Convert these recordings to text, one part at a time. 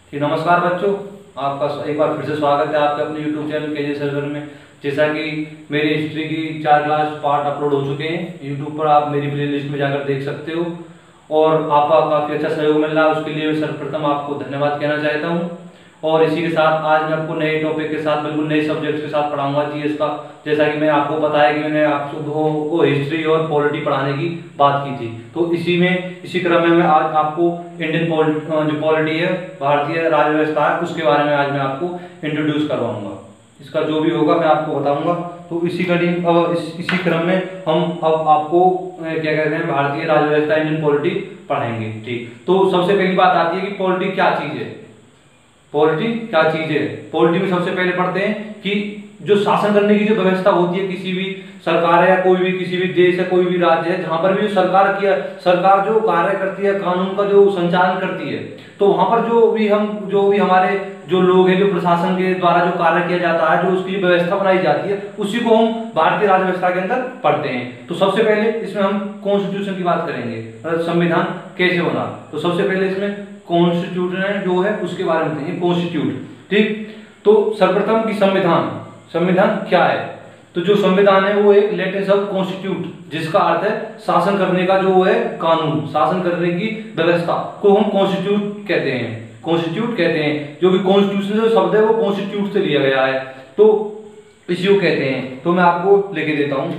कि नमस्कार बच्चों, आपका एक बार फिर से स्वागत है आपके अपने YouTube चैनल केजे सर्वर में। जैसा कि मेरी हिस्ट्री की 4 क्लास पार्ट अपलोड हो चुके हैं YouTube पर, आप मेरी प्लेलिस्ट में जाकर देख सकते हो और आपका काफ़ी अच्छा सहयोग मिल रहा है। उसके लिए मैं सर्वप्रथम आपको धन्यवाद कहना चाहता हूँ। और इसी के साथ आज मैं आपको नए टॉपिक के साथ, बिल्कुल नए सब्जेक्ट्स के साथ पढ़ाऊंगा जीएस का। जैसा कि मैं आपको बताया कि मैंने आप लोगों को हिस्ट्री और पॉलिटी पढ़ाने की बात की थी, तो इसी क्रम में मैं आज आपको इंडियन जो पॉलिटी है, भारतीय राज्य व्यवस्था है, उसके बारे में आज मैं आपको इंट्रोड्यूस करवाऊंगा। इसका जो भी होगा मैं आपको बताऊंगा। तो इसी क्रम में हम अब आपको क्या कहते हैं, भारतीय राज्य व्यवस्था, इंडियन पॉलिटी पढ़ाएंगे। ठीक, तो सबसे पहली बात आती है कि पॉलिटी क्या चीज है। पॉलिटी क्या चीज है? पॉलिटी में सबसे पहले पढ़ते हैं कि जो शासन करने की जो व्यवस्था होती है, किसी भी सरकार है या कोई भी किसी भी देश है, कोई भी राज्य है, जहां पर भी सरकार जो कार्य करती है, कानून का जो संचालन करती है, तो वहां पर जो भी हमारे जो लोग हैं, जो प्रशासन के द्वारा जो कार्य किया जाता है, जो उसकी व्यवस्था बनाई जाती है, उसी को हम भारतीय राज्य व्यवस्था के अंदर पढ़ते हैं। तो सबसे पहले इसमें हम कॉन्स्टिट्यूशन की बात करेंगे, संविधान कैसे बना। तो सबसे पहले इसमें कॉन्स्टिट्यूशन जो है उसके बारे में बताएंगे, कॉन्स्टिट्यूट। ठीक, तो सर्वप्रथम की संविधान क्या है? तो जो संविधान है वो एक लैटिन शब्द कॉन्स्टिट्यूट, जिसका अर्थ है शासन करने का जो है कानून, शासन करने की व्यवस्था को हम कॉन्स्टिट्यूट कहते हैं। जो कि कॉन्स्टिट्यूशन जो शब्द है वो कॉन्स्टिट्यूट से लिया गया है, तो इसी को कहते हैं। तो मैं आपको लिख देता हूं,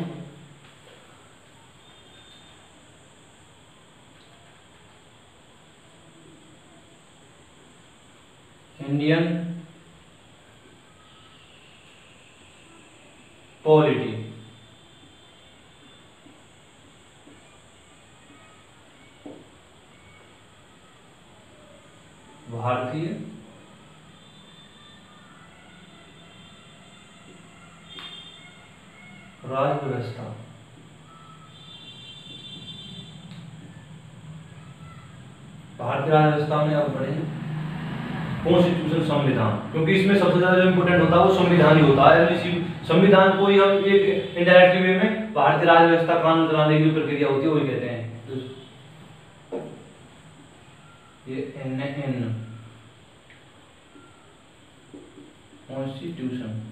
इंडियन पॉलिटी। भारतीय राज्य व्यवस्था। भारतीय राज्य व्यवस्था में अब पढ़ेंगे कॉन्स्टिट्यूशन, संविधान, क्योंकि इसमें सबसे ज्यादा जो इंपोर्टेंट होता है वो संविधान ही होता है। इसी संविधान को ही हम एक इनडायरेक्ट वे में भारतीय राज्य व्यवस्था, कानून चलाने की प्रक्रिया होती है, वही कहते हैं। ये एन कॉन्स्टिट्यूशन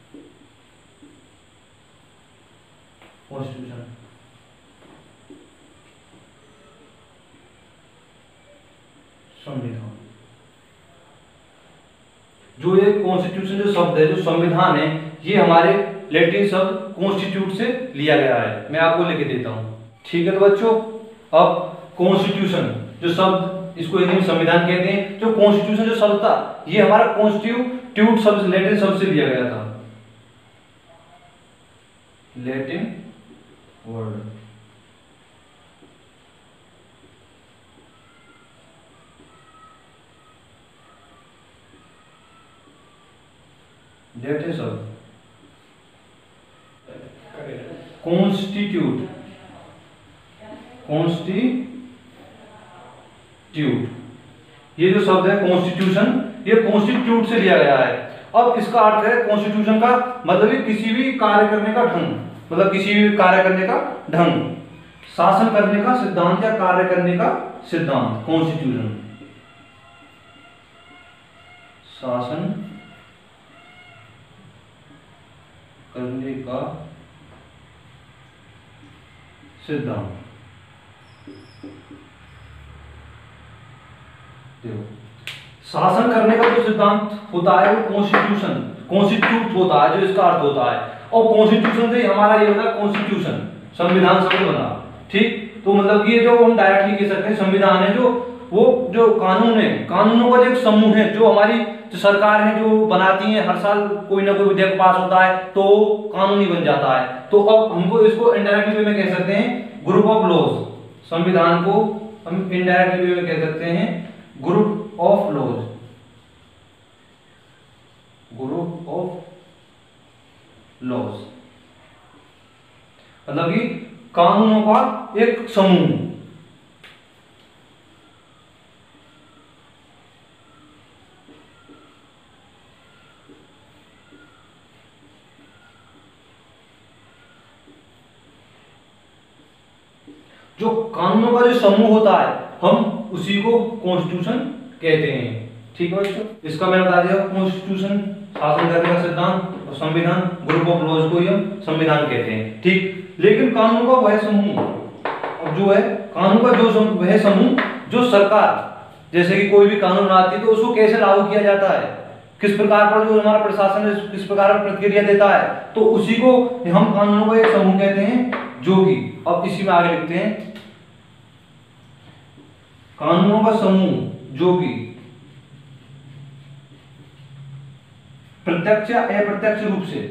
संविधान। जो ये कॉन्स्टिट्यूशन जो शब्द है, जो संविधान है, ये हमारे लैटिन शब्द कॉन्स्टिट्यूट से लिया गया है। मैं आपको लिख देता हूं, ठीक है। तो बच्चों, अब कॉन्स्टिट्यूशन जो शब्द, इसको हिंदी में संविधान कहते हैं। जो कॉन्स्टिट्यूशन जो शब्द था, ये हमारा कॉन्स्टिट्यूट शब्द, लैटिन शब्द से लिया गया था, लैटिन वर्ड। लैटिन शब्द कॉन्स्टिट्यूट, ये जो शब्द है कॉन्स्टिट्यूशन, ये कॉन्स्टिट्यूट से लिया गया है। अब इसका अर्थ है कॉन्स्टिट्यूशन का मतलब किसी भी कार्य करने का ढंग, शासन करने का सिद्धांत या कार्य करने का सिद्धांत। कॉन्स्टिट्यूशन शासन करने का सिद्धांत। देखो, शासन करने का जो सिद्धांत होता है वो कॉन्स्टिट्यूट होता है, जो इसका अर्थ होता है। और कॉन्स्टिट्यूशन से हमारा ये होता है कॉन्स्टिट्यूशन, संविधान शब्द बना। ठीक, तो मतलब ये जो हम डायरेक्टली कह सकते हैं संविधान है, जो कानून है, कानूनों का जो एक समूह है, जो हमारी जो सरकार है जो बनाती है। हर साल कोई ना कोई विधेयक पास होता है तो कानूनी बन जाता है। तो अब हमको इसको इनडायरेक्ट वे में कह सकते हैं ग्रुप ऑफ लॉज। संविधान को हम इनडायरेक्ट वे में कह सकते हैं ग्रुप ऑफ लॉज, मतलब कि कानूनों का एक समूह। जो कानूनों का जो समूह होता है हम उसी को कॉन्स्टिट्यूशन कहते हैं। ठीक है बच्चों, इसका मैंने बता दिया कॉन्स्टिट्यूशन शासन करने का सिद्धांत, और संविधान ग्रुप ऑफ लॉज को ही हम संविधान कहते हैं। ठीक, लेकिन कानून का वह समूह, अब जो है कानून का जो वह समूह जो सरकार जैसे कि कोई भी कानून आती है तो उसको कैसे लागू किया जाता है, किस प्रकार पर जो हमारा प्रशासन है किस प्रकार पर प्रतिक्रिया देता है, तो उसी को हम कानूनों का एक समूह कहते हैं। जो कि अब इसी में आगे लिखते हैं कानूनों का समूह जो कि प्रत्यक्ष या अप्रत्यक्ष रूप से,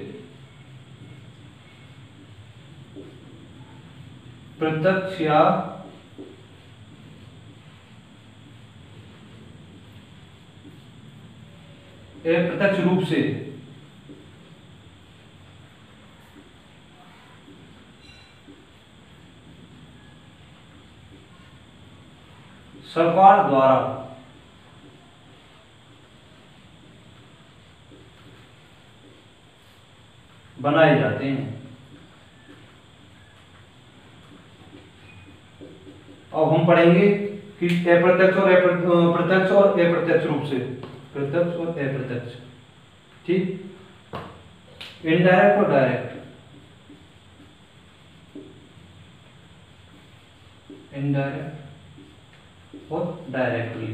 प्रत्यक्ष या अप्रत्यक्ष रूप से सरकार द्वारा बनाए जाते हैं। अब हम पढ़ेंगे कि अप्रत्यक्ष और प्रत्यक्ष और अप्रत्यक्ष रूप से, प्रत्यक्ष और अप्रत्यक्ष, ठीक, इनडायरेक्ट और डायरेक्ट, इनडायरेक्ट और डायरेक्टली।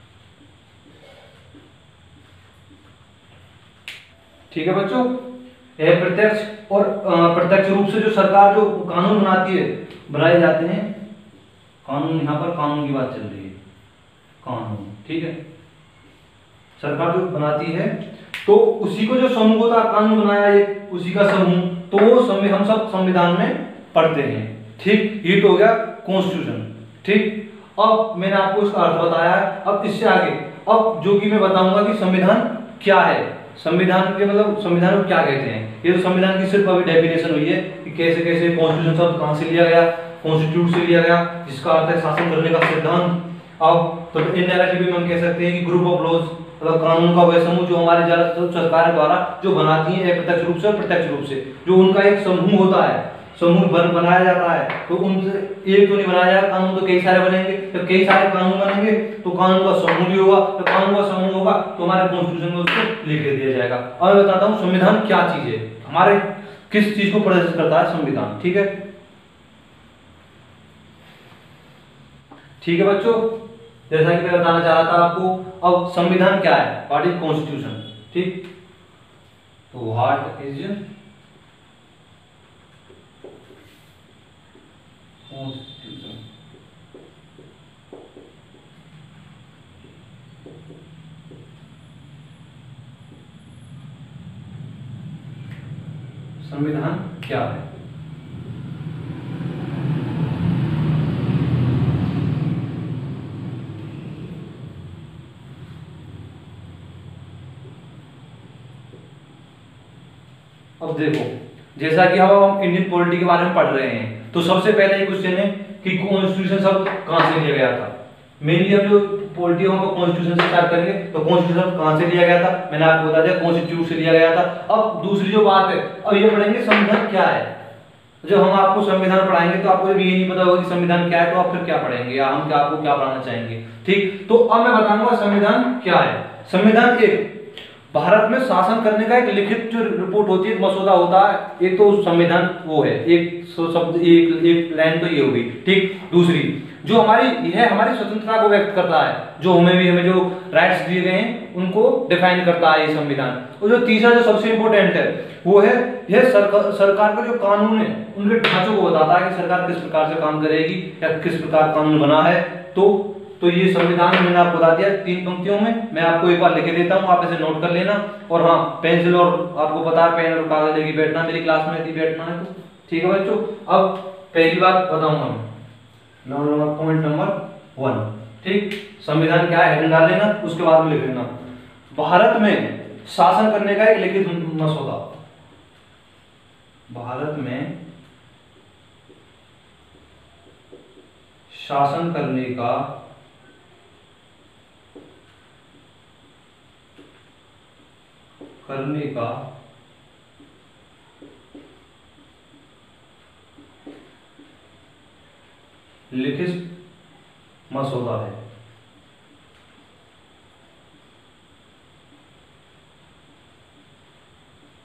ठीक है बच्चों, अप्रत्यक्ष और प्रत्यक्ष रूप से जो सरकार जो कानून बनाती है, बनाए जाते हैं कानून। यहां पर कानून की बात चल रही है, कानून, ठीक है, सरकार जो बनाती है तो उसी को जो समूह होता है, कानून बनाया है उसी का समूह, तो वो हम सब संविधान में पढ़ते हैं। ठीक, ये तो हो गया कॉन्स्टिट्यूशन। ठीक, अब मैंने आपको इसका अर्थ बताया है। अब इससे आगे अब जो कि मैं बताऊंगा कि संविधान क्या है, संविधान के मतलब संविधान को क्या कहते हैं। ये तो संविधान की सिर्फ अभी डेफिनेशन हुई है कि कैसे कैसे कॉन्स्टिट्यूशन शब्द कहां से लिया गया, कॉन्स्टिट्यूट से लिया गया, जिसका अर्थ है शासन करने का सिद्धांत। अब तो इनडायरेक्टली भी हम कह सकते हैं कि ग्रुप ऑफ लॉज, मतलब कानून का वह समूह जो हमारे सरकार द्वारा जो बनाती है अप्रत्यक्ष रूप से और प्रत्यक्ष रूप से, जो उनका एक समूह होता है, समूह बनाया जाता है। तो उनसे एक तो नहीं बनाया जाएगा कानून, तो कई सारे बनेंगे। जब कई सारे कानून बनेंगे तो कानून का समूह भी होगा, तो कानून का समूह होगा तो हमारे कॉन्स्टिट्यूशन में उसको लिख दिया जाएगा। और मैं बताता हूँ संविधान क्या चीज है, हमारे किस चीज को प्रदर्शित करता है संविधान। ठीक है, ठीक है बच्चों, जैसा कि मैं बताना चाह रहा था आपको, अब संविधान क्या है, व्हाट इज कॉन्स्टिट्यूशन। ठीक, तो व्हाट इज कॉन्स्टिट्यूशन। संविधान क्या है। अब देखो, जैसा कि हम इंडियन पॉलिटी के बारे में पढ़ रहे हैं, तो सबसे पहले ये क्वेश्चन है कि कॉन्स्टिट्यूशन शब्द कहां से लिया गया था। मेनली अब जो पॉलिटी हम कॉन्स्टिट्यूशन से स्टार्ट करेंगे, तो कॉन्स्टिट्यूशन कहां से लिया गया था, मैंने आपको बता दिया कॉन्स्टिट्यूट से लिया गया था। अब दूसरी जो बात है, अब ये पढ़ेंगे संविधान क्या है। जब हम आपको संविधान पढ़ाएंगे तो आपको ये नहीं पता होगा कि संविधान क्या है, तो आप फिर क्या पढ़ेंगे या हम क्या आपको क्या पढ़ाना चाहेंगे। ठीक, तो अब मैं बताऊंगा संविधान क्या है। संविधान एक भारत में शासन करने का एक लिखित जो रिपोर्ट होती है, मसौदा होता है। एक तो संविधान वो है, एक शब्द एक लाइन तो ये होगी। ठीक, दूसरी जो हमारी स्वतंत्रता को व्यक्त करता है, जो हमें जो राइट्स दिए गए हैं उनको डिफाइन करता है ये संविधान। और जो तीसरा जो सबसे इंपॉर्टेंट है वो है यह सरकार का जो कानून है उनके ढांचों को बताता है कि सरकार किस प्रकार से काम करेगी या किस प्रकार कानून बना है। तो ये संविधान मैंने आपको बता दिया 3 पंक्तियों में। मैं आपको एक बार लिख देता हूँ, आप इसे नोट कर लेना। और हाँ, पेंसिल और आपको पता है पेन और कागज लेके बैठना, मेरी क्लास में यदि बैठना है तो। ठीक है बच्चों, अब पहली बात बताऊंगा मैं, पॉइंट नंबर 1। ठीक, संविधान क्या है डाल लेना, उसके बाद में लिख लेना भारत में शासन करने का एक लिखित मसौदा। भारत में शासन करने का लिखित मसौदा है।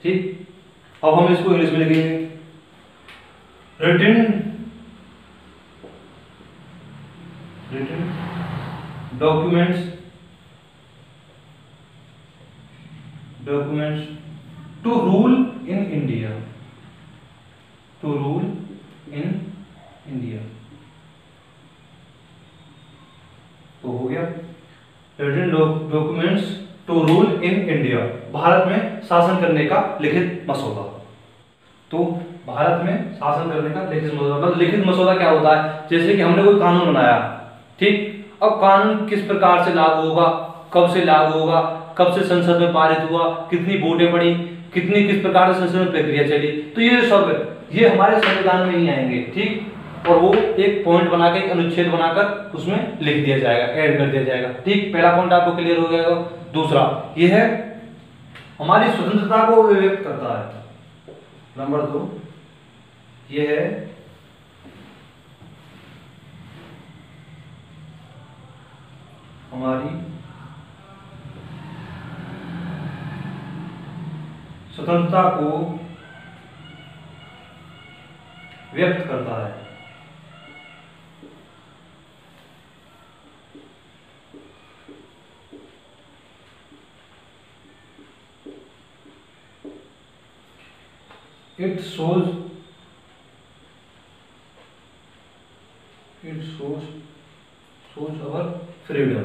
ठीक, अब हम इसको इंग्लिश में लिखेंगे। Written documents to rule in India, to rule in India. तो हो गया written documents to rule in India, Bharat में शासन करने का लिखित मसौदा। तो भारत में शासन करने का लिखित मसौदा, मतलब लिखित मसौदा क्या होता है, जैसे कि हमने कोई कानून बनाया, ठीक, अब कानून किस प्रकार से लागू होगा, कब से लागू होगा, कब से संसद में पारित हुआ, कितनी वोटें पड़ी, कितनी किस प्रकार से संसद में प्रक्रिया चली, तो ये सब ये हमारे संविधान में ही आएंगे, ठीक, और वो एक पॉइंट बना के, एक अनुच्छेद बनाकर उसमें लिख दिया जाएगा, ऐड कर दिया जाएगा, ठीक। पहला पॉइंट आपको क्लियर हो गया। दूसरा ये है हमारी स्वतंत्रता को व्यक्त करता है। नंबर 2 ये है हमारी स्वतंत्रता को व्यक्त करता है। It shows our freedom।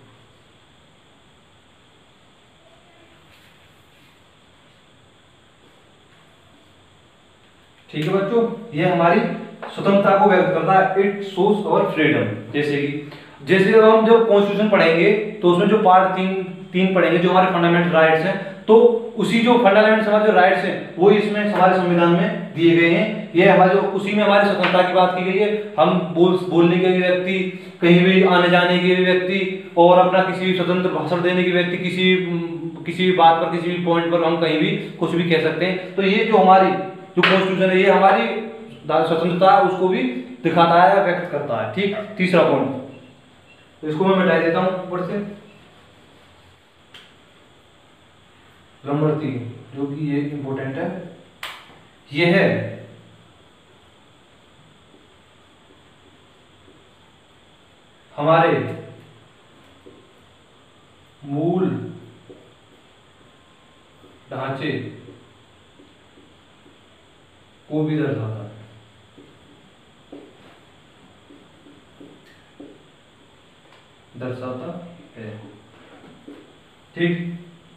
ठीक है बच्चों, ये हमारी स्वतंत्रता को व्यक्त करता है। It shows our freedom. जैसे हम जब कॉन्स्टिट्यूशन पढ़ेंगे तो उसमें जो पार्ट तीन पढ़ेंगे जो हमारे फंडामेंटल राइट्स हैं, तो उसी जो फंडामेंटल हमारे जो राइट्स हैं वो इसमें हमारे संविधान में दिए गए हैं। ये हमारे जो उसी में हमारी स्वतंत्रता की बात की गई है। हम बोलने के व्यक्ति, कहीं भी आने जाने के व्यक्ति, और अपना किसी भी स्वतंत्र भाषण देने के व्यक्ति, किसी भी बात पर, किसी भी पॉइंट पर हम कहीं भी कुछ भी कह सकते हैं। तो ये जो हमारी जो कॉन्स्टिट्यूशन है ये हमारी स्वतंत्रता उसको भी दिखाता है, व्यक्त करता है। ठीक, तीसरा पॉइंट तो इसको मैं मिटा देता हूं ऊपर से। नंबर 3 जो कि ये इंपॉर्टेंट है, ये है हमारे मूल ढांचे को भी दर्शाता है। ठीक,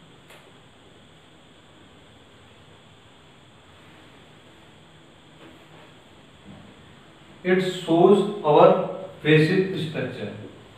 it shows our basic structure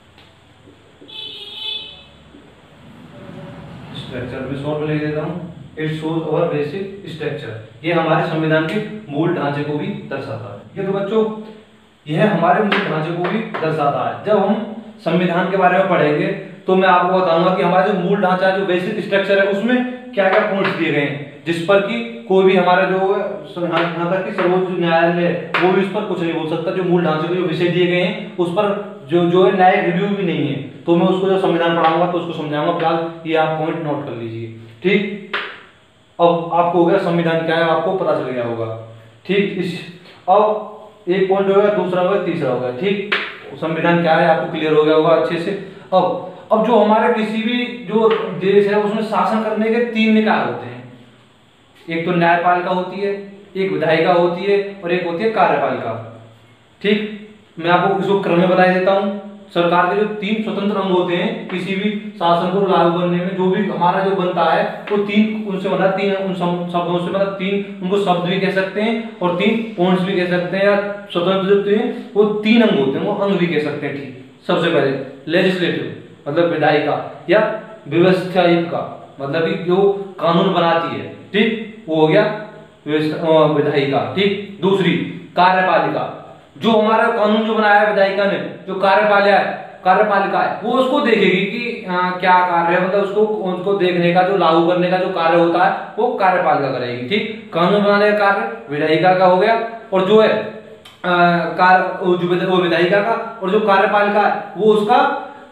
मैं शॉर्ट में लिख देता हूं। It shows our basic structure, ये हमारे संविधान के मूल ढांचे को भी दर्शाता है। ये तो बच्चों यह हमारे मूल ढांचे को भी दर्शाता है। जब हम संविधान के बारे में पढ़ेंगे तो मैं आपको बताऊंगा कि हमारा जो मूल ढांचा, जो बेसिक स्ट्रक्चर है, उसमें क्या क्या पॉइंट्स दिए गए हैं, जिस पर कि कोई भी हमारा जो यहाँ तक कि सर्वोच्च न्यायालय वो भी इस पर कुछ नहीं बोल सकता। जो मूल ढांचे के जो विषय दिए गए हैं उस पर जो है न्यायिक रिव्यू भी नहीं है। तो मैं उसको जब संविधान पढ़ाऊंगा तो उसको समझाऊंगा। फिलहाल ये आप पॉइंट नोट कर लीजिए। ठीक, अब आपको हो गया संविधान क्या है, आपको पता चल गया होगा। ठीक, अब एक पॉइंट हो गया, दूसरा हो गया, तीसरा हो गया। ठीक, संविधान क्या है आपको क्लियर हो गया होगा अच्छे से। अब जो हमारे किसी भी जो देश है उसमें शासन करने के 3 निकाय होते हैं। एक तो न्यायपालिका होती है, एक विधायिका होती है और एक होती है कार्यपालिका। ठीक, मैं आपको इसको क्रम में बता देता हूं। सरकार के जो 3 स्वतंत्र अंग होते हैं किसी भी शासन को लागू करने में, जो भी हमारा जो बनता है वो 3 उनसे बना 3 उन शब्दों से बना 3 उनको शब्द भी कह सकते हैं और 3 पॉइंट्स भी कह सकते हैं, या स्वतंत्र जो हैं वो 3 अंग होते हैं, वो अंग भी कह सकते हैं। ठीक, सबसे पहले लेजिस्लेटिव मतलब विधायिका, या व्यवस्थायिका मतलब कि जो कानून बनाती है। ठीक, वो हो गया विधायिका। ठीक, दूसरी कार्यपालिका, जो हमारा कानून जो बनाया है विधायिका ने, जो कार्यपालिका है वो उसको देखेगी कि क्या कार्य है, मतलब उसको देखने का, जो लागू करने का जो कार्य होता है वो कार्यपालिका करेगी। ठीक, कानून बनाने का कार्य विधायिका का हो गया, और जो है वो विधायिका का, और जो कार्यपालिका है वो उसका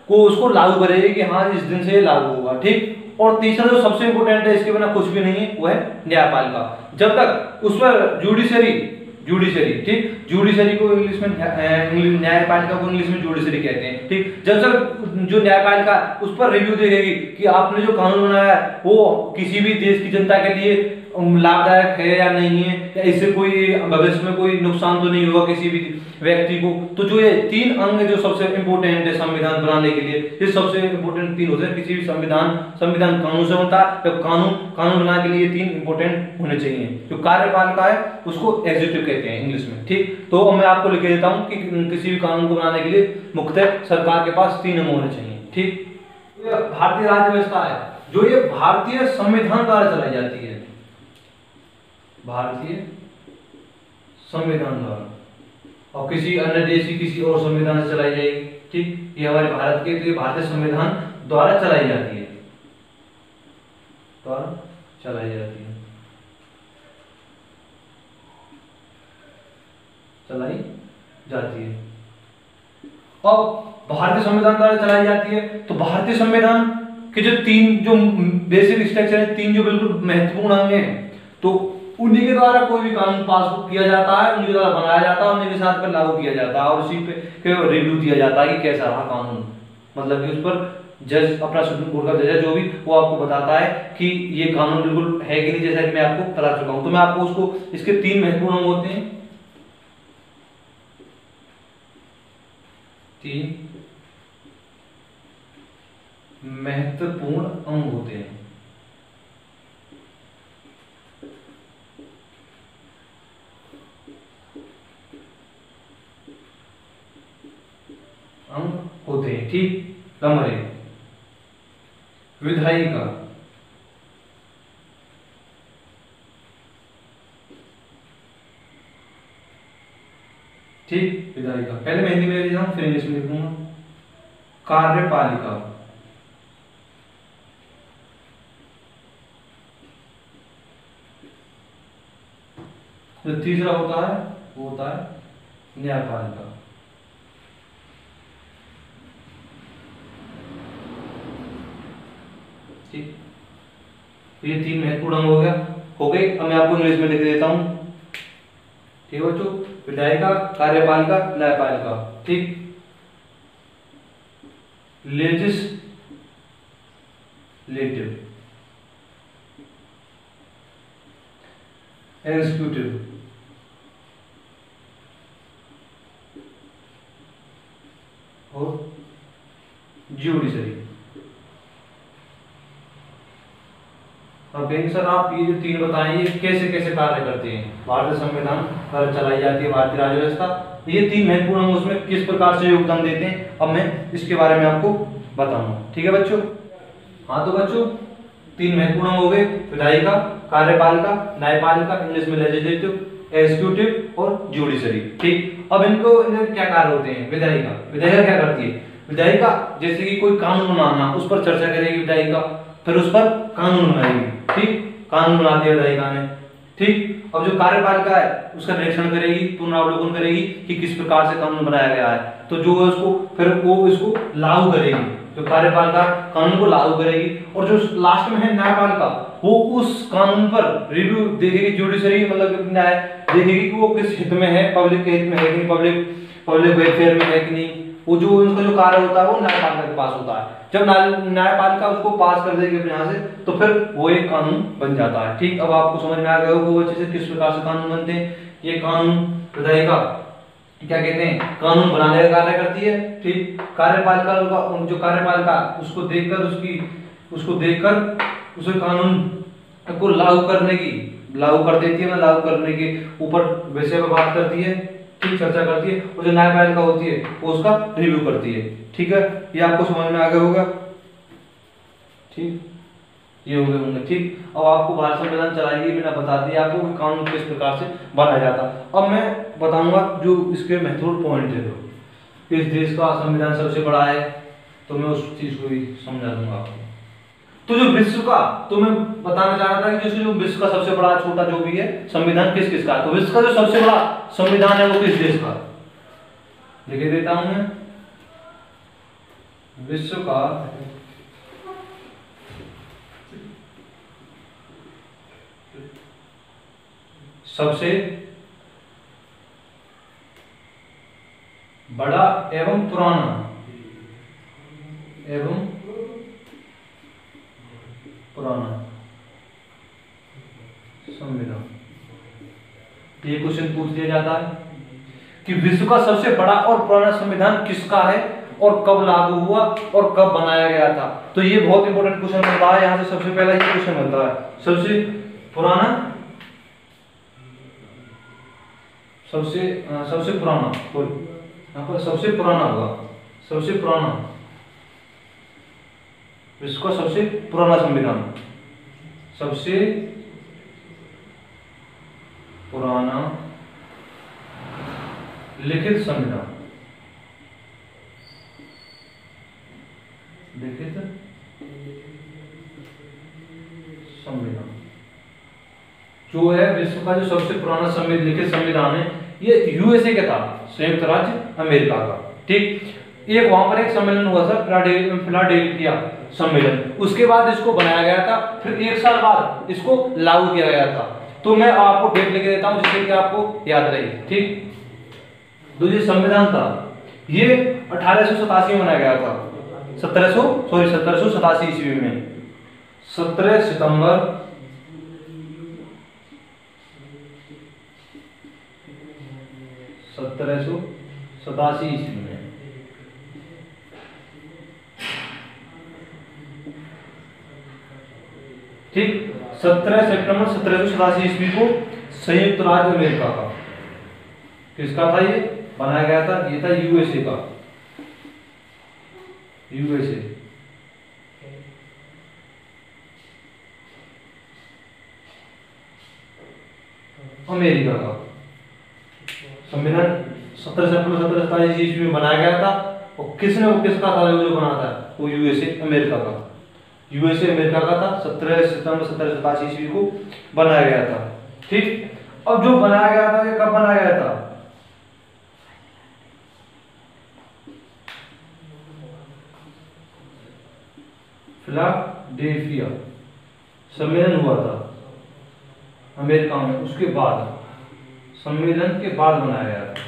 को उसको लागू करेगी कि हाँ इस दिन से ये लागू होगा, ठीक। और तीसरा जो सबसे इंपोर्टेंट है, इसके बिना कुछ भी नहीं है, वो है न्यायपालिका। जब तक उस पर जुडिशरी, ठीक, जुडिशरी को इंग्लिश में न्यायपालिका को इंग्लिश में जुडिशरी कहते हैं, ठीक। जब तक जो न्यायपालिका उस पर रिव्यू देगी कि आपने जो कानून बनाया है वो किसी भी देश की जनता के लिए लाभदायक है या नहीं है, या इससे कोई भविष्य में कोई नुकसान तो नहीं होगा किसी भी व्यक्ति को, तो जो ये 3 अंग जो सबसे इंपोर्टेंट है संविधान बनाने के लिए, ये सबसे इंपोर्टेंट 3 होते हैं। किसी भी संविधान कानून से बनता है, तो कानून बनाने के लिए 3 इंपोर्टेंट होने चाहिए। जो कार्यपालिका है उसको एग्जीक्यूटिव कहते हैं इंग्लिश में, ठीक। तो मैं आपको लिख देता हूँ कि किसी भी कानून को बनाने के लिए मुख्यतः सरकार के पास 3 अंग होने चाहिए, ठीक। भारतीय राज्य व्यवस्था है जो ये भारतीय संविधान द्वारा चलाई जाती है, भारतीय संविधान द्वारा, और किसी अन्य देश की किसी और संविधान से चलाई जाएगी, ठीक। ये हमारे भारत के, तो ये भारतीय संविधान द्वारा चलाई जाती है, द्वारा चलाई जाती है, चलाई जाती है। अब भारतीय संविधान द्वारा चलाई जाती है, तो भारतीय संविधान के जो 3 जो बेसिक स्ट्रक्चर है, 3 जो बिल्कुल महत्वपूर्ण अंग हैं, तो उन्हीं के द्वारा कोई भी कानून पास किया जाता है, उन्हीं के द्वारा बनाया जाता है, उन्हीं के साथ पर लागू किया जाता है, और उसी पे रिव्यू दिया जाता है कि कैसा रहा कानून। मतलब कि उस पर जज, अपना सुप्रीम कोर्ट का जज है जो भी, वो आपको बताता है कि ये कानून बिल्कुल है कि नहीं, जैसा कि मैं आपको बता चुका हूं। तो मैं आपको उसको, इसके 3 महत्वपूर्ण अंग होते हैं, 3 महत्वपूर्ण अंग होते हैं। अंग होते हैं, ठीक। नंबर 1 विधायिका, ठीक, विधायिका। पहले मैं हिंदी में लिख रहा हूं, फिर इंग्लिश में लिखूंगा। कार्यपालिका, जो तीसरा होता है वो होता है न्यायपालिका, ठीक। ये 3 महत्वपूर्ण अंग हो गए। अब मैं आपको इंग्लिश में लिख देता हूं, ठीक है बच्चों। विधायिका, कार्यपालिका, न्यायपालिका, ठीक। लेजिस्लेटिव, एग्जीक्यूटिव, और ज्यूडिशरी। अब कहेंगे सर आप ये जो 3 बताएं ये कैसे कैसे कार्य करते हैं। भारतीय संविधान द्वारा चलाई जाती है भारतीय राज्य व्यवस्था, ये 3 महत्वपूर्ण अंग उसमें किस प्रकार से योगदान देते हैं, अब मैं इसके बारे में आपको बताऊंगा, ठीक है बच्चों। हाँ तो बच्चों 3 महत्वपूर्ण अंग हो गए, विधायिका, कार्यपालिका, न्यायपालिका, इंग्लिश में लेजिस्लेटिव, एग्जीक्यूटिव और ज्यूडिशरी, ठीक। अब इनके क्या कार्य होते हैं। विधायिका क्या करती है। विधायिका जैसे कि कोई कानून बनाना, उस पर चर्चा करेगी विधायिका, फिर उस पर कानून बनाएगी, ठीक। कानून बनाती है विधायिका ने, ठीक। अब जो कार्यपालिका है उसका निरीक्षण करेगी, पुनरावलोकन करेगी कि किस प्रकार से कानून बनाया गया है, तो जो है उसको फिर वो इसको लागू करेगी, जो कार्यपालिका कानून को लागू करेगी। और जो लास्ट में है न्यायपालिका, वो उस कानून पर रिव्यू देखेगी, जुडिशरी मतलब न्याय देखेगी कि वो किस हित में है, पब्लिक के हित में है कि नहीं, पब्लिक वेलफेयर में है कि नहीं। वो जो उनका जो कार्य होता है वो न्यायपालिका के पास होता है। जब न्यायपालिका उसको पास कर देगी अपने यहाँ से, तो फिर वो एक कानून बन जाता है, ठीक। अब आपको समझ में आ गया होगा अच्छे से किस प्रकार से कानून बनते हैं। ये कानून विधायिका क्या कहते हैं, कानून बनाने का कार्य करती है, ठीक। कार्यपालिका जो कार्यपालिका उसको देखकर उसे कानून को लागू कर देती है, लागू करने के ऊपर विषय पर बात करती है, ठीक, चर्चा करती है। और जो न्यायपालिका होती है वो उसका रिव्यू करती है, ठीक है। ये आपको समझ में आ गया होगा, ठीक। ये हो गए होंगे, ठीक। अब आपको भारत संविधान चलाएगी बिना बता दिया आपको कि कानून किस प्रकार से बनाया जाता। अब मैं बताऊंगा जो इसके महत्वपूर्ण पॉइंट है। इस देश का संविधान सबसे बड़ा है, तो मैं उस चीज को भी समझा दूंगा आपको। तो जो विश्व का, तो मैं बताना चाह रहा था कि जो विश्व का सबसे बड़ा छोटा जो भी है संविधान किस किस का, तो विश्व का जो सबसे बड़ा संविधान है वो किस देश का, लिख देता हूं मैं। विश्व का सबसे बड़ा एवं पुराना संविधान। ये क्वेश्चन पूछ दिया जाता है कि विश्व का सबसे बड़ा और पुराना संविधान किसका है और कब लागू हुआ और कब बनाया गया था। तो ये बहुत इंपॉर्टेंट क्वेश्चन बनता है। यहाँ से सबसे पहला ये क्वेश्चन बनता है, सबसे पुराना यहाँ पर सबसे पुराना होगा, सबसे पुराना विश्व का सबसे पुराना संविधान, सबसे पुराना लिखित संविधान, लिखित संविधान जो है विश्व का जो सबसे पुराना लिखित संविधान है, ये यूएसए का था, संयुक्त राज्य अमेरिका का। ठीक, एक वहां पर एक सम्मेलन हुआ था, फिलाडेल्फिया सम्मेलन, उसके बाद इसको बनाया गया था, फिर एक साल बाद इसको लागू किया गया था। तो मैं आपको डेट लिख देता हूं जिससे कि आपको याद रहे। ठीक, तो ये संविधान था, ये 1887 में बनाया गया था, 1787 ईस्वी में, 17 सितंबर 1787 ईस्वी में। ठीक, 17 सितंबर 1787 ईस्वी को संयुक्त राज्य अमेरिका का, किसका था ये बनाया गया था, ये था यूएसए का, यूएसए। अमेरिका का संविधान 17 सितंबर 1787 ईस्वी में बनाया गया था। और किसका था जो बना था, वो यूएसए अमेरिका का, यूएसए अमेरिका का था, 17 सितंबर 1787 ईस्वी को बनाया गया था। ठीक, अब जो बनाया गया था ये कब बनाया गया था, फिलाडेल्फिया सम्मेलन हुआ था अमेरिका में, उसके बाद सम्मेलन के बाद बनाया गया था।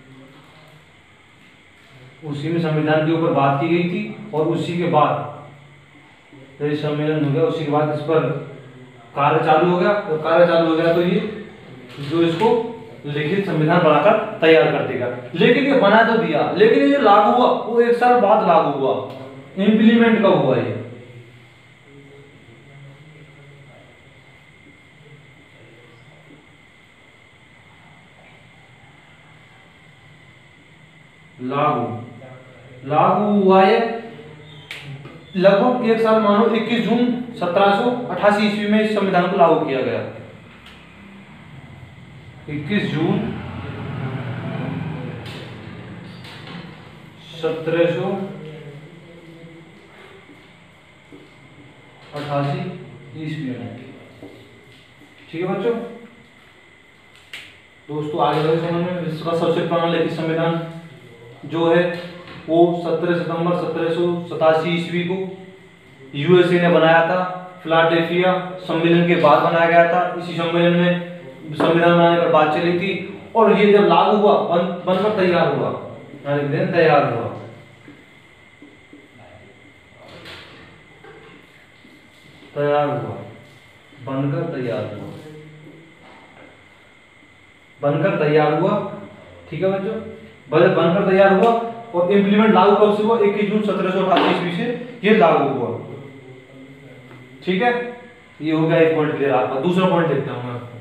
उसी में संविधान के ऊपर बात की गई थी और उसी के बाद तो सम्मेलन हो गया, उसी के बाद इस पर कार्य चालू हो गया। और कार्य चालू हो गया तो ये जो इसको लिखित संविधान बनाकर तैयार कर देगा। लेकिन ये बना तो दिया, लेकिन ये जो लागू हुआ वो एक साल बाद लागू हुआ। इंप्लीमेंट कब हुआ ये, लागू हुआ है लगभग एक साल, मानो 21 जून 1788 ईस्वी में इस संविधान को लागू किया गया। 21 जून 1788 ईस्वी में। ठीक है बच्चों, दोस्तों आगे बढ़े समझ में। विश्व का सबसे पुराना लिखित संविधान जो है वो 17 सितंबर 1787 ईस्वी को यूएसए ने बनाया था। फिलाडेल्फिया सम्मेलन के बाद बनाया गया था। इसी सम्मेलन में संविधान बनाने पर बात चली थी और ये जब लागू हुआ, बनकर तैयार हुआ, तैयार हुआ। बनकर तैयार हुआ। ठीक है बच्चों, बनकर तैयार हुआ और इंप्लीमेंट लागू कब से हुआ, 21 जून 1788 ईस्वी से ये लागू हुआ। ठीक है, ये हो गया एक पॉइंट क्लियर आपका। दूसरा पॉइंट देखते हैं मैं।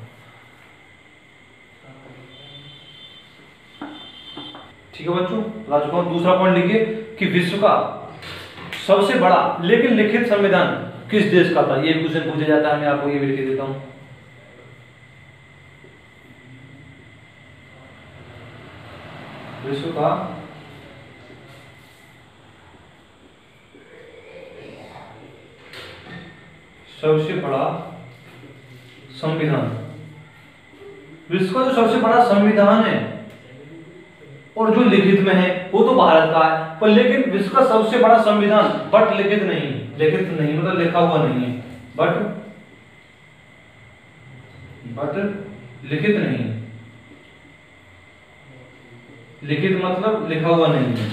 ठीक है बच्चों, बता चुका हूं। दूसरा पॉइंट लिखिए कि विश्व का सबसे बड़ा लेकिन लिखित संविधान किस देश का था। ये क्वेश्चन पूछा जाता है, मैं आपको ये भी लिख देता हूं। विश्व का सबसे बड़ा संविधान, विश्व का जो सबसे बड़ा संविधान है और जो लिखित में है वो तो भारत का है, पर लेकिन विश्व का सबसे बड़ा संविधान बट लिखित नहीं, लिखित नहीं मतलब लिखा हुआ नहीं है, बट लिखित नहीं, लिखित मतलब लिखा हुआ नहीं है,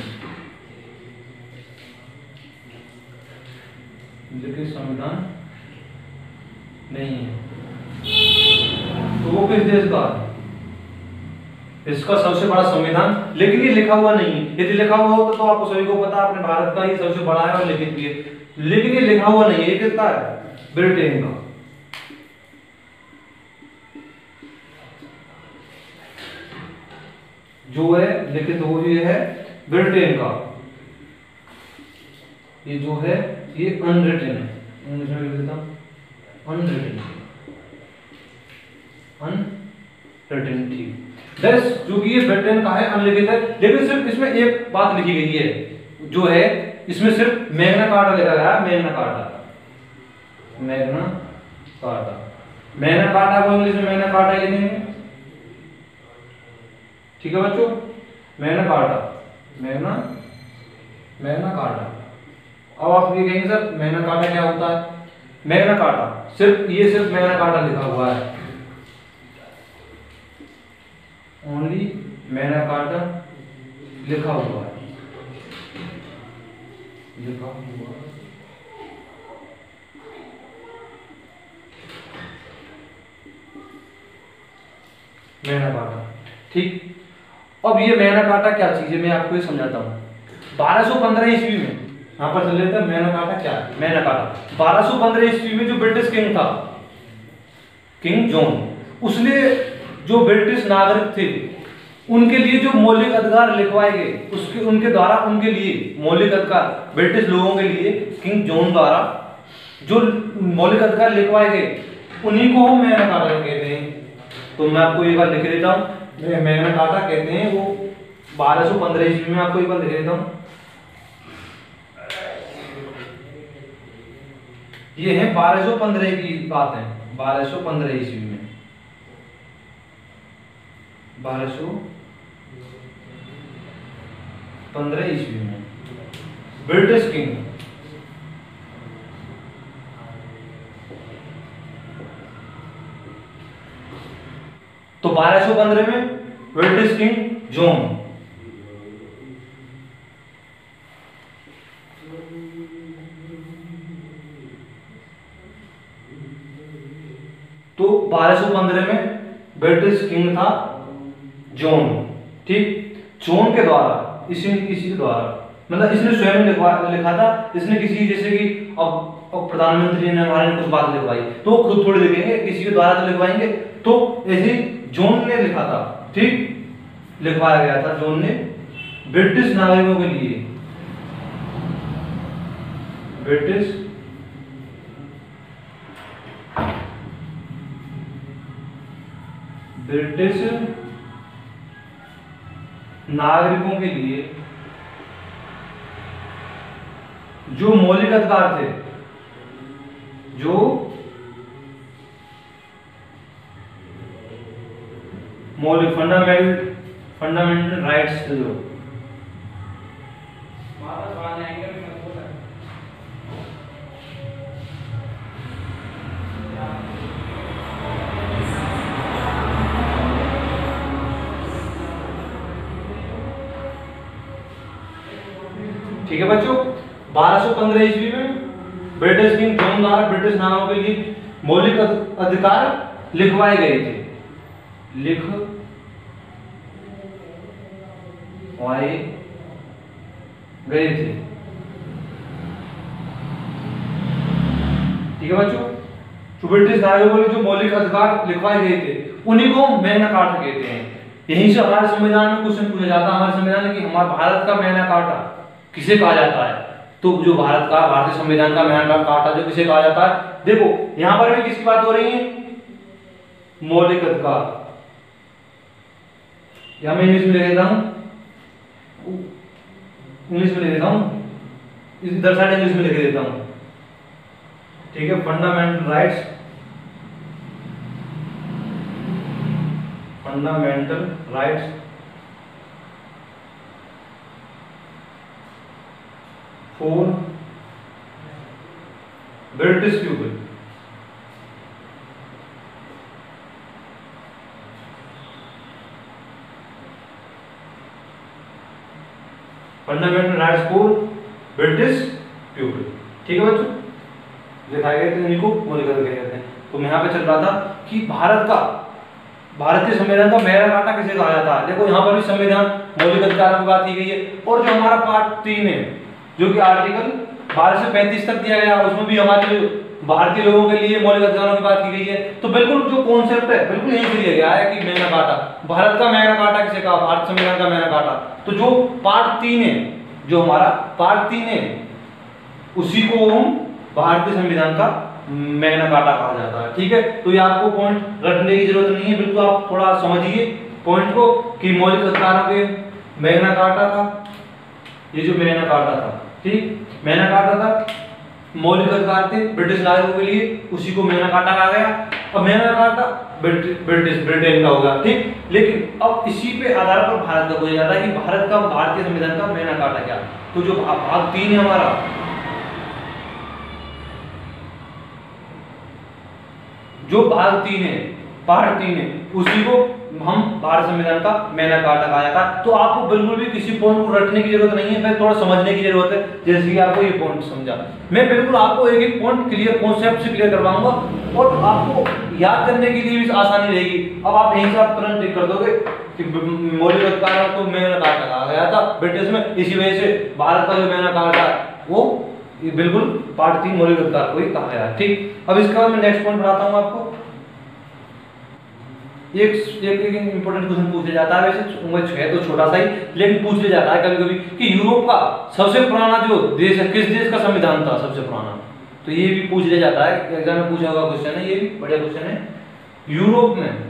लिखित संविधान नहीं है, तो वो किस देश का है? इसका सबसे बड़ा संविधान, लेकिन ये लिखा हुआ नहीं है। यदि लिखा हुआ होता तो आपको सभी को पता है अपने भारत का ही सबसे बड़ा है और लिखित भी है, लेकिन ये लिखा हुआ नहीं है। ये किसका है? ब्रिटेन का। जो है लिखित वो ये है ब्रिटेन का, ये जो है ये अनरिटन है, इंग्लिश में लिख देता हूं अनरिटन, अनरिटन, ठीक। दस जो कि ये ब्रिटेन का है, अनलिखित है, लेकिन सिर्फ इसमें एक बात लिखी गई है, जो है इसमें सिर्फ मैग्ना कार्टा लिखा गया है, Magna Carta, Magna Carta, Magna Carta को इंग्लिश में मैग्ना कार्टा लिखेंगे, ठीक है बच्चों, मैग्ना कार्टा, मैग्ना कार्टा। अब आप ये कहेंगे सर मैग्ना कार्टा क्या होता है? मैग्ना कार्टा सिर्फ मैग्ना कार्टा लिखा हुआ है, ओनली मैग्ना कार्टा लिखा हुआ है, लिखा हुआ है। मैग्ना कार्टा, ठीक। अब ये मैग्ना कार्टा क्या चीज है मैं आपको ये समझाता हूँ। 1215 ईस्वी में, यहाँ पर चल लेते हैं मैग्ना कार्टा क्या है। मैग्ना कार्टा 1215 ईस्वी में जो ब्रिटिश किंग था, किंग जॉन, उसने जो ब्रिटिश नागरिक थे उनके लिए जो मौलिक अधिकार लिखवाए गए, उसके उनके द्वारा उनके लिए मौलिक अधिकार, ब्रिटिश लोगों के लिए किंग जॉन द्वारा जो मौलिक अधिकार लिखवाए गए, उन्हीं को हम मैग्ना कार्टा कहते हैं। तो मैं आपको एक बार लिख देता हूँ, मैग्ना कार्टा कहते हैं वो 1215 ईस्वी में, आपको एक बार लिख देता हूँ। ये है 1215 की बात है, 1215 ईस्वी में, 1215 ईस्वी में ब्रिटिश किंग, तो 1215 में ब्रिटिश किंग जॉन, तो 1215 में ब्रिटिश किंग था जॉन, ठीक। जॉन के द्वारा किसी के द्वारा, मतलब इसने स्वयं लिखा था, इसने किसी जैसे कि अब प्रधानमंत्री ने हमारे कुछ बात लिखवाई तो वो खुद थोड़ी लिखेंगे, किसी के द्वारा तो लिखवाएंगे, तो ऐसे जॉन ने लिखा था, ठीक, लिखवाया गया था जॉन ने ब्रिटिश नागरिकों के लिए, ब्रिटिश नागरिकों के लिए जो मौलिक अधिकार थे, जो मौलिक फंडामेंटल राइट्स थे, जो ठीक है बच्चों। 1215 ईस्वी में ब्रिटिश किंग जॉन द्वारा ब्रिटिश नागरिकों के लिए मौलिक अधिकार लिखवाए गए थे, लिखवाए गए थे, ठीक है बच्चों। तो ब्रिटिश नागरिकों के जो मौलिक अधिकार लिखवाए गए थे उन्हीं को मैग्ना कार्टा कहते हैं। यहीं से हमारे संविधान में क्वेश्चन पूछा जाता है, हमारे संविधान में कि हमारे भारत का मैग्ना कार्टा किसे कहा जाता है, तो जो भारतीय संविधान का मैग्ना कार्टा जो किसे कहा जाता है, देखो यहां पर भी किसकी बात हो रही है, मौलिक अधिकार, या मैं इंग्लिश में लिख देता हूं, इंग्लिश में लिख देता हूं, इधर साइड इंग्लिश में लिख देता हूं, ठीक है। Fundamental rights, fundamental rights 4 British people. Fundamental rights for British people. ठीक है बच्चों, दिखाए गए थे, इनको मौलिक अधिकार कहते हैं। तो मैं यहाँ पे चल रहा था कि भारतीय संविधान का मेरा काटा किसे कहा जाता है। देखो यहाँ पर भी संविधान मौलिक अधिकारों की बात की गई है, और जो हमारा पार्ट 3 है, जो कि आर्टिकल 12 से 35 तक दिया गया, उसमें भी हमारे भारतीय लोगों के लिए मौलिक अधिकारों की बात की गई है। तो बिल्कुल जो कॉन्सेप्ट है बिल्कुल यही से लिया गया है कि मैग्ना कार्टा, भारत का मैग्ना कार्टा किसे कहा, भारत संविधान का मैग्ना कार्टा। तो जो पार्ट 3 है, जो हमारा पार्ट 3 है, उसी को हम भारतीय संविधान का मैग्ना कार्टा कहा जाता है। ठीक है, तो ये आपको पॉइंट रखने की जरूरत नहीं है, बिल्कुल आप थोड़ा समझिए पॉइंट को कि मौलिक अधिकारों के मैग्ना कार्टा था, ये जो मैग्ना कार्टा था, ठीक, मैग्ना कार्टा था, मौलिक अधिकार थे ब्रिटिश नागरिकों के लिए, उसी को मैग्ना कार्टा कहा गया। और मैग्ना कार्टा ब्रिटेन का होगा, ठीक। लेकिन अब इसी पे आधार पर भारत का बोला जाता है कि भारत का भारतीय संविधान का मैग्ना कार्टा क्या। तो जो भाग 3 है हमारा, जो भाग 3 है, पार्ट 3 है, उसी को हम भारत संविधान का मैग्ना कार्टा कहा जाता है। तो आपको बिल्कुल भी किसी पॉइंट को रटने की जरूरत नहीं है, मैं थोड़ा समझने की जरूरत है। जैसे कि आपको ये पॉइंट समझा, मैं बिल्कुल आपको एक एक पॉइंट क्लियर कॉन्सेप्ट से क्लियर करवाऊंगा, और आपको याद करने के लिए भी आसानी रहेगी। अब आप यहीं से आप तुरंत टिक कर दोगे कि मौलिक अधिकारों को मैग्ना कार्टा कहा गया था ब्रिटिश में, इसी वजह से भारत का जो मैग्ना कार्टा है वो बिल्कुल पार्ट 3 मौलिक अधिकार को ही कहा गया है। ठीक, अब इसके बाद मैं नेक्स्ट पॉइंट बताता हूँ आपको। एक इंपॉर्टेंट क्वेश्चन पूछ लिया जाता है, वैसे उम्र है तो छोटा सा ही, लेकिन पूछ लिया जाता है कभी कभी कि यूरोप का सबसे पुराना जो देश है, किस देश का संविधान था सबसे पुराना। तो ये भी पूछ लिया जाता है, एग्जाम में पूछा हुआ क्वेश्चन है, ये भी बढ़िया क्वेश्चन है। यूरोप में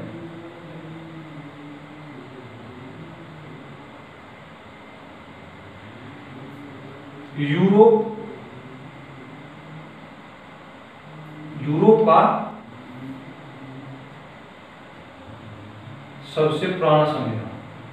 यूरोप का सबसे पुराना संविधान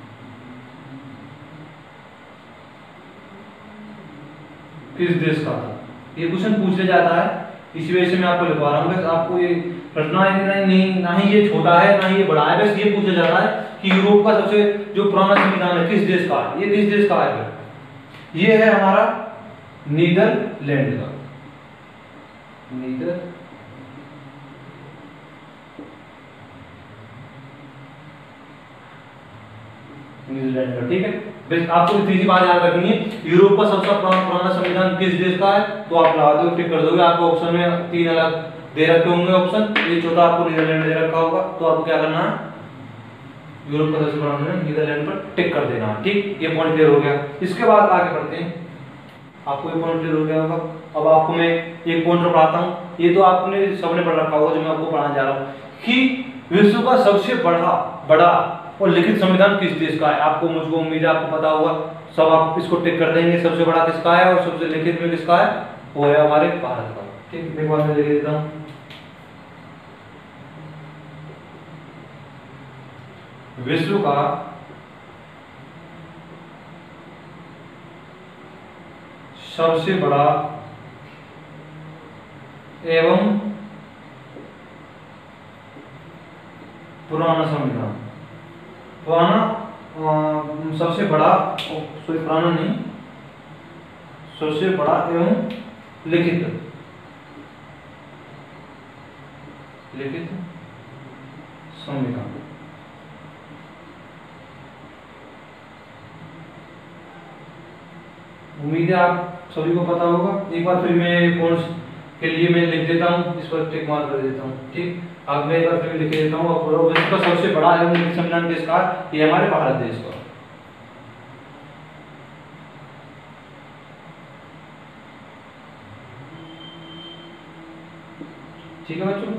किस देश का था, ये क्वेश्चन पूछ लिया जाता है। इसी वजह से मैं आपको लिखवा रहा हूँ, बस आपको ये रटना है नहीं, ना ही ये छोटा है ना ही ये बड़ा है, बस ये पूछा जाता है कि यूरोप का सबसे जो पुराना संविधान है किस देश का है। ये किस देश का है? ये है हमारा नीदरलैंड का, नीदरलैंड। ठीक है, बस आपको इतनी सी बात याद रखनी है, यूरोप का सबसे पुराना संविधान किस देश का है, तो आप लगा दो, टिक कर दोगे। आपको ऑप्शन में 3 अलग दे रखे होंगे ऑप्शन, ये चौथा आपको नीदरलैंड दे रखा होगा, तो आपको क्या करना है, यूरोप का सबसे पुराना नीदरलैंड पर टिक कर देना। ठीक, ये पॉइंट क्लियर हो गया। इसके बाद आगे बढ़ते हैं, आपको ये पॉइंट क्लियर हो गया होगा। अब आपको मैं एक पॉइंट पढ़ाता हूँ, ये तो आपने सबने पढ़ रखा होगा, जो मैं आपको पढ़ाने जा रहा हूँ कि विश्व का सबसे बड़ा और लिखित संविधान किस देश का है। आपको, मुझको उम्मीद है आपको पता होगा, सब आप इसको टिक कर देंगे। सबसे बड़ा किसका है और सबसे लिखित में किसका है, वो है हमारे भारत का। ठीक, एक बार मैं लिख देता हूँ, विश्व का सबसे बड़ा एवं पुराना संविधान, सबसे बड़ा, सॉरी पुराना नहीं, सबसे बड़ा एवं लिखित संविधान। उम्मीद है आप सभी को पता होगा। एक बार फिर मैं पॉइंट्स के लिए मैं लिख देता हूँ, इस पर टिक मार्क कर देता हूँ। ठीक, अब मैं एक बार फिर लिख देता हूँ, और विश्व का सबसे बड़ा एवं लिखित संविधान किसका, ये हमारे भारत देश का। ठीक है बच्चों,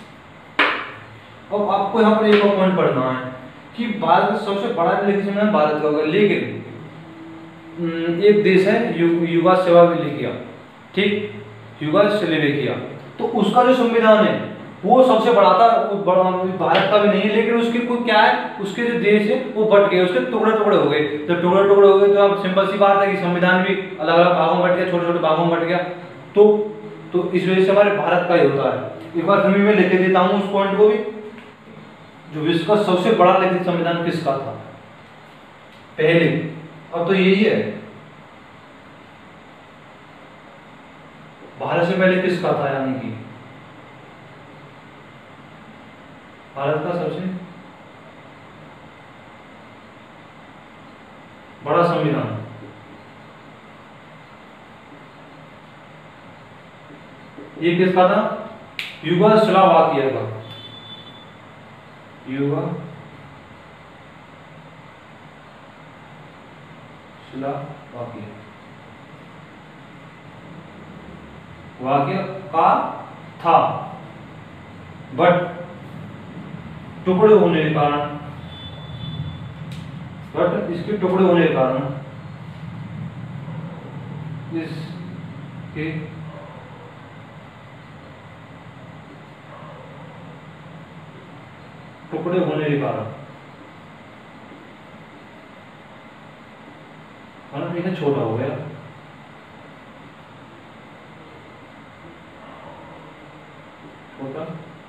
अब आपको यहाँ पर एक और पॉइंट पढ़ना है कि भारत का सबसे बड़ा लिखित संविधान भारत का होगा, लेकिन एक देश है युगोस्लाविया, ठीक, युगोस्लाविया, तो उसका जो संविधान है वो सबसे बड़ा था, वो बड़ा भारत का भी नहीं है, लेकिन उसके कोई क्या है, उसके जो देश है वो बट गए, उसके टुकड़े टुकड़े हो गए। जब टुकड़े टुकड़े हो गए तो अब सिंपल सी बात है कि संविधान भी अलग अलग भागों में बट गया, छोटे छोटे भागों में बट गया। तो इस वजह से हमारे भारत का ही होता है। एक बार फिर मैं लिख देता हूँ उस पॉइंट को भी, जो विश्व का सबसे बड़ा लिखित संविधान किसका था पहले, अब तो यही है। भारत से पहले किसका था, यानी कि भारत का सबसे बड़ा संविधान ये किसका था, युगोस्लाविया का, युगोस्लाविया का था, बट टुकड़े होने के कारण, इसके टुकड़े होने के कारण, इसके टुकड़े होने के कारण, मतलब छोटा हो गया, छोटा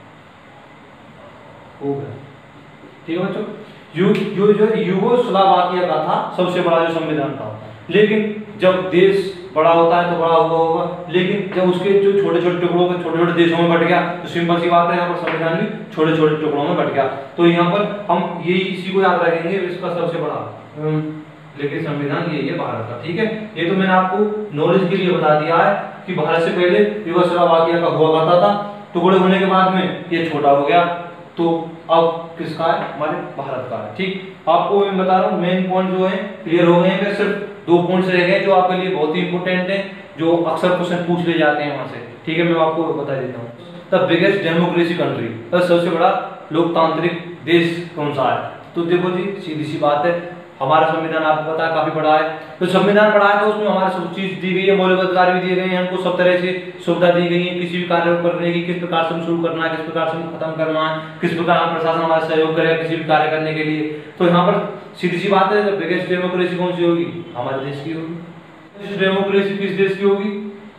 हो गया। ठीक है बच्चों, जो युगोस्लाविया का था सबसे बड़ा जो संविधान था, लेकिन जब देश बड़ा होता है तो बड़ा होगा, लेकिन जब उसके जो छोटे छोटे टुकड़ों में छोटे छोटे देशों में बट गया तो सिंपल सी बात है यहाँ पर संविधान भी छोटे छोटे टुकड़ों में बट गया। तो यहाँ पर हम यही इसी को याद रखेंगे, इसका सबसे बड़ा लेकिन संविधान यही है भारत का। ठीक है, ये तो मैंने आपको नॉलेज के लिए बता दिया है कि भारत से पहले युगोस्लाविया का हुआ करता था, टुकड़े होने के बाद में ये छोटा हो गया, तो अब किसका है, हमारे भारत का है। ठीक, आपको मैं बता रहा हूँ मेन पॉइंट जो है क्लियर हो गए हैं, सिर्फ 2 पॉइंट्स रह गए जो आपके लिए बहुत ही इंपॉर्टेंट है, जो अक्सर क्वेश्चन पूछ ले जाते हैं वहां से। ठीक है, मैं आपको बता देता हूँ। द बिगेस्ट डेमोक्रेसी कंट्री, सबसे बड़ा लोकतांत्रिक देश कौन सा है? तो देखो जी, सीधी सी बात है, हमारा संविधान आपको पता है काफी बड़ा है, तो संविधान बड़ा है तो उसमें हमारे सब चीज दी गई है, मौलिक अधिकार भी दिए गए हैं, हमको सब तरह से सुविधा दी गई है, किसी भी कार्य को करने की, किस प्रकार से शुरू करना है, किस प्रकार से खत्म करना है, किस प्रकार हम प्रशासन हमारा सहयोग करेगा किसी भी कार्य करने के लिए। तो यहाँ पर सीधी सी बात है, बिगेस्ट डेमोक्रेसी कौन सी होगी? हमारे देश की होगी। डेमोक्रेसी किस देश की होगी?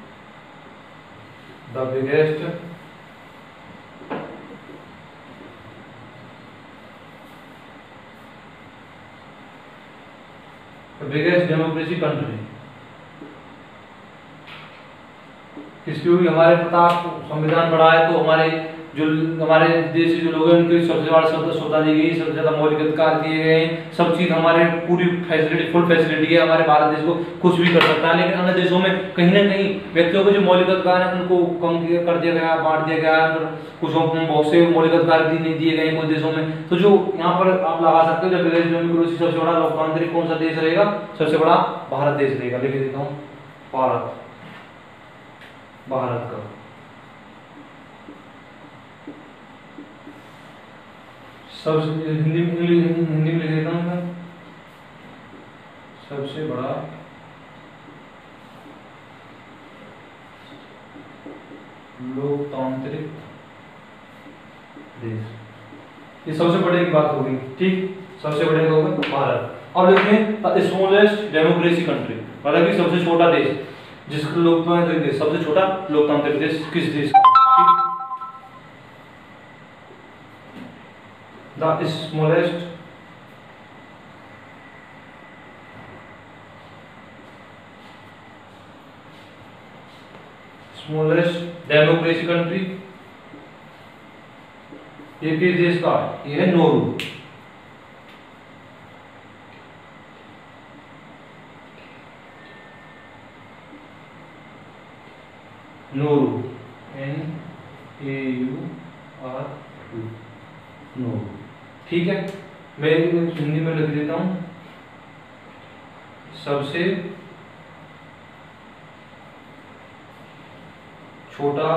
The biggest biggest democracy country किसकी होगी? हमारे प्रताप संविधान बड़ा है तो हमारे देश के जो लोग हैं उनकी सबसे बड़ा सुविधा दी गई, सबसे ज्यादा मौलिक अधिकार दिए गए हैं, सब चीज हमारे पूरी फैसिलिटी, फुल फैसिलिटी है, हमारे भारत देश को कुछ भी कर सकता है। लेकिन अन्य देशों में कहीं ना कहीं व्यक्तियों के जो मौलिक अधिकार है उनको कम कर दिया गया, बांट दिया गया, कुछ बहुत से मौलिक अधिकार नहीं दिए गए कुछ देशों में। तो जो यहाँ पर आप लगा सकते हो, जब बिगेस्ट डेमोक्रेसी सबसे बड़ा लोकतांत्रिक कौन सा देश रहेगा? सबसे बड़ा भारत देश रहेगा। लिख देता हूँ भारत का। सबसे हिंदी में लिख देता हूँ मैं, सबसे बड़ा लोकतांत्रिक देश, ये सबसे बड़े की बात होगी। ठीक, सबसे बड़े का होगा भारत। अब लिखें स्मॉलेस्ट डेमोक्रेसी कंट्री, मतलब कि सबसे छोटा देश, जिसका लोकतांत्रिक देश, सबसे छोटा लोकतांत्रिक देश किस देश का? द स्मॉलेस्ट डेमोक्रेसी कंट्री, ये किस देश का? ये है नोरू। Nauru, NAURU, Nauru. ठीक है, मैं हिंदी में लिख देता हूं, सबसे छोटा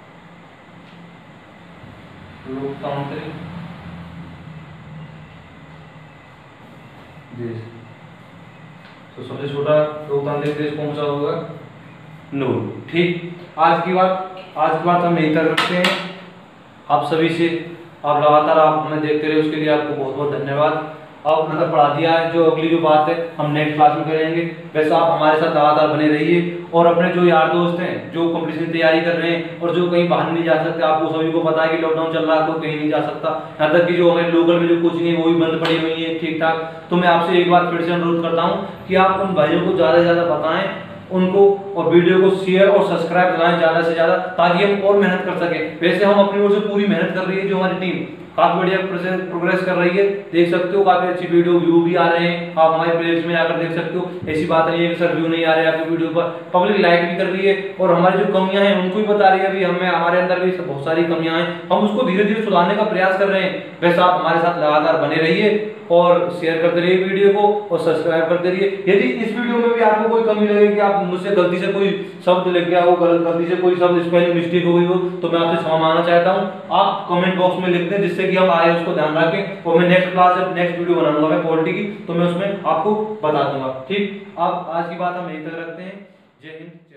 लोकतांत्रिक देश। तो सबसे छोटा लोकतांत्रिक देश कौन सा होगा? नोरू। ठीक, आज की बात हम यहीं तक रखते हैं। आप सभी से, आप लगातार आप हमें देखते रहे, उसके लिए आपको बहुत बहुत धन्यवाद। अब मतलब पढ़ा दिया है, जो अगली जो बात है हम नेक्स्ट क्लास में करेंगे। वैसे आप हमारे साथ लगातार बने रहिए, और अपने जो यार दोस्त हैं जो कंपटीशन की तैयारी कर रहे हैं और जो कहीं बाहर नहीं जा सकते, आपको सभी को पता है कि लॉकडाउन चल रहा है तो कहीं नहीं जा सकता, यहाँ तक कि जो हमारे लोकल में जो कोचिंग है वो भी बंद पड़ी हुई है ठीक ठाक। तो मैं आपसे एक बार फिर से अनुरोध करता हूँ कि आप उन भाइयों को ज़्यादा से ज़्यादा बताएं उनको, और वीडियो को शेयर और सब्सक्राइब कराएं ज़्यादा से ज़्यादा, ताकि हम और मेहनत कर सकें। वैसे हम अपनी ओर से पूरी मेहनत कर रही है, जो हमारी टीम काफी बढ़िया प्रोग्रेस कर रही है, देख सकते हो काफी अच्छी वीडियो व्यू भी आ रहे हैं, आप हमारे प्लेलिस्ट में जाकर देख सकते हो। ऐसी बात नहीं है कि सर व्यू नहीं आ रहे हैं आपकी वीडियो पर, पब्लिक लाइक भी कर रही है, और हमारी जो कमियां हैं उनको भी बता रही है। अभी हमें हमारे अंदर भी बहुत सारी कमियां हैं, हम उसको धीरे धीरे सुधारने का प्रयास कर रहे हैं। वैसे आप हमारे साथ लगातार बने रहिए और शेयर करते रहिए वीडियो को, और सब्सक्राइब करते रहिए। यदि इस वीडियो में भी आपको कोई कमी लगे कि आप मुझसे गलती से कोई शब्द लिख गया हो, गलती से कोई शब्द स्पेलिंग मिस्टेक हो गई हो, तो मैं आपसे क्षमा मांगना चाहता हूं। आप कमेंट बॉक्स में लिख दें, जिससे कि हम आए उसको ध्यान रखें, और मैं नेक्स्ट क्लास जब नेक्स्ट वीडियो बनाऊंगा मैं पॉलिटी की, तो मैं उसमें आपको बता दूंगा। ठीक, अब आज की बात हम यहीं तक रखते हैं। जय हिंद।